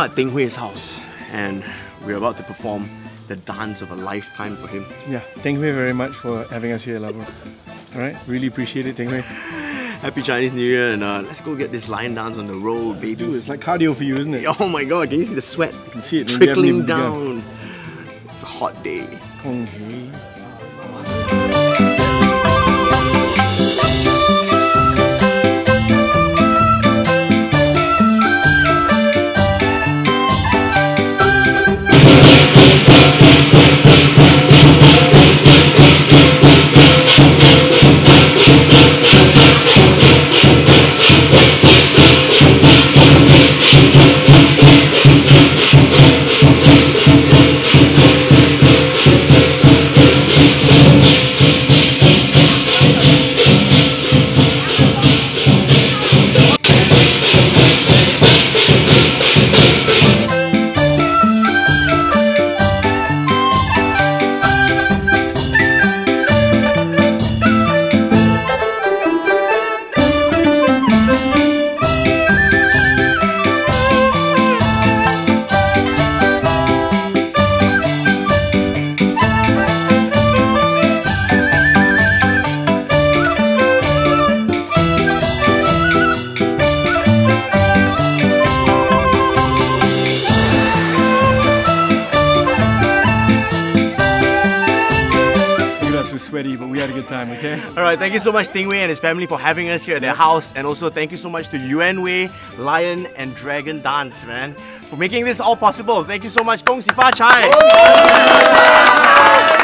at Ting Hui's house and we're about to perform the dance of a lifetime for him. Yeah, thank you very much for having us here, Labo. Alright, really appreciate it, Ting Hui. Happy Chinese New Year, and let's go get this line dance on the road, baby. Dude, it's like cardio for you, isn't it? Oh my god, can you see the sweat? I can see it trickling down. It's a hot day. Okay. Sweaty, but we had a good time, okay? Alright, thank you so much Ting Hui and his family for having us here at their house, and also thank you so much to Yuan Wei, Lion and Dragon Dance, man, for making this all possible. Thank you so much. 恭喜发财!